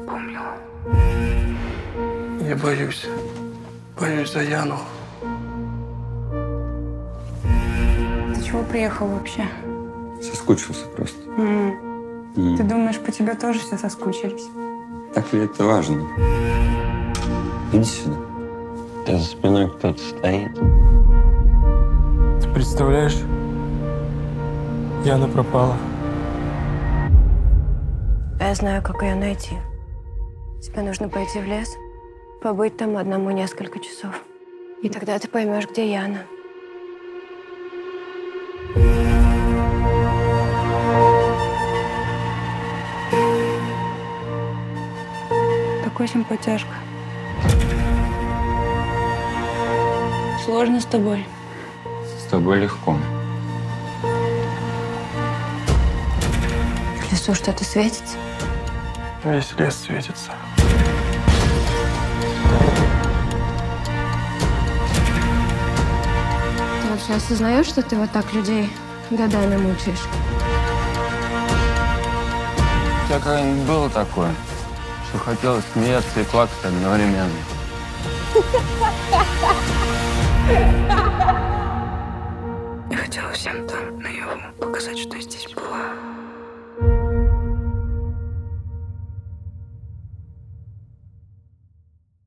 запомнил. Я боюсь. Боюсь за Яну. Ты чего приехал вообще? Соскучился просто. Ты думаешь, по тебе тоже все соскучились? Так ли это важно? Иди сюда. У тебя за спиной кто-то стоит. Ты представляешь? Яна пропала. Я знаю, как ее найти. Тебе нужно пойти в лес, побыть там одному несколько часов. И тогда ты поймешь, где Яна. Такой симпатяшка. Сложно с тобой. С тобой легко. В лесу что-то светится. Весь лес светится. Ты вообще осознаешь, что ты вот так людей годами мучаешь? У тебя когда-нибудь было такое, что хотелось смеяться и плакать одновременно?